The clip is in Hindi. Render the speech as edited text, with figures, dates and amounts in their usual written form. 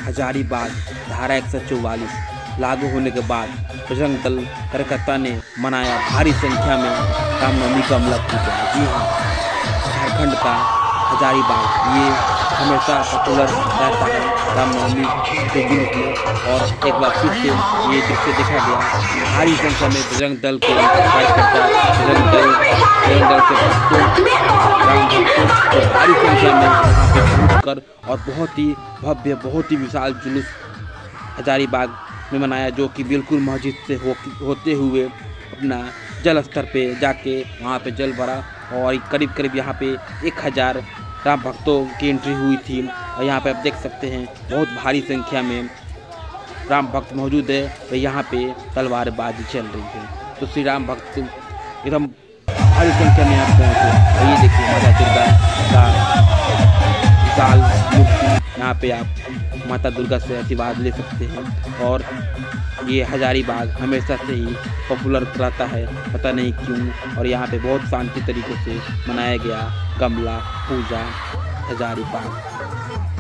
हजारीबाग धारा 144 लागू होने के बाद बजरंग दल कलकत्ता ने मनाया भारी संख्या में रामनवमी कमला पूजा। जी हाँ, झारखंड का हजारीबाग ये हमेशा पॉपुलर रहता है रामनवमी के दिन में, और एक बार फिर से ये दृश्य देखा गया। भारी संख्या में बजरंग दल के कार्यकर्ता, बजरंग दल के भक्तों, राम भक्तों को भारी संख्या में यहाँ पे पहुँचकर और बहुत ही भव्य, बहुत ही विशाल जुलूस हजारीबाग में मनाया, जो कि बिल्कुल मस्जिद से होते हुए अपना जल स्तर पे जाके वहाँ पे जल भरा, और करीब करीब यहाँ पे 1000 राम भक्तों की एंट्री हुई थी। और यहाँ पे आप देख सकते हैं बहुत भारी संख्या में राम भक्त मौजूद है, तो यहाँ पे तलवारबाजी चल रही है। तो श्री राम भक्त एकदम भारी संख्या में यहाँ पहुँचे। और ये देखिए माता दुर्गा का विशाल मूर्ति, यहाँ पे आप माता दुर्गा से आशीर्वाद ले सकते हैं। और ये हजारीबाग हमेशा से ही पॉपुलर रहता है, पता नहीं क्यों। और यहाँ पे बहुत शांति तरीके से मनाया गया कमला पूजा हजारीबाग।